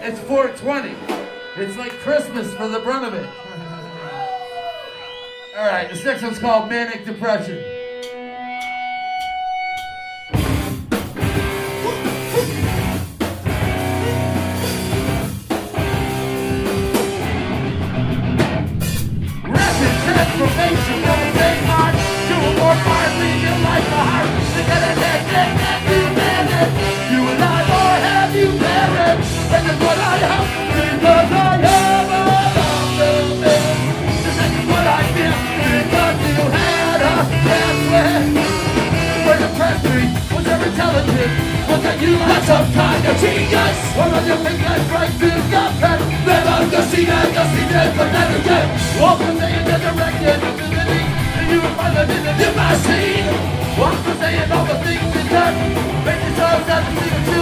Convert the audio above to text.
It's 420. It's like Christmas for the brunt of it. All right, this next one's called Manic Depression. Rapid transformation from a big heart to a more fire, leaving like a heart. You alive or have you perished? And that's what I hope, because I have a man. This is what I feel, because you had a pathway. Where the pressure was ever intelligent, was that you had some kind of genius. Or on your big life right through the pen. Never to see that, but never again. Walk from the direction of the living, and you were further than the machine. Walk from saying all the things you done, make yourself that the